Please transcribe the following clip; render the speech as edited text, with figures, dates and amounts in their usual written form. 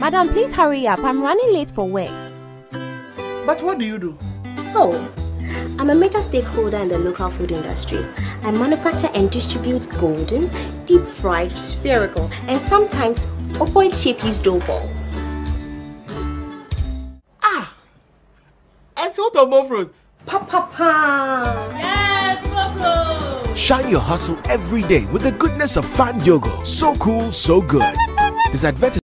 Madam, please hurry up. I'm running late for work. But what do you do? Oh, I'm a major stakeholder in the local food industry. I manufacture and distribute golden, deep-fried, spherical, and sometimes ovoid-shaped dough balls. And what about fruit? Pa! Yes, Buffalo! Shine your hustle every day with the goodness of Fan Yogo. So cool, so good. This advertisement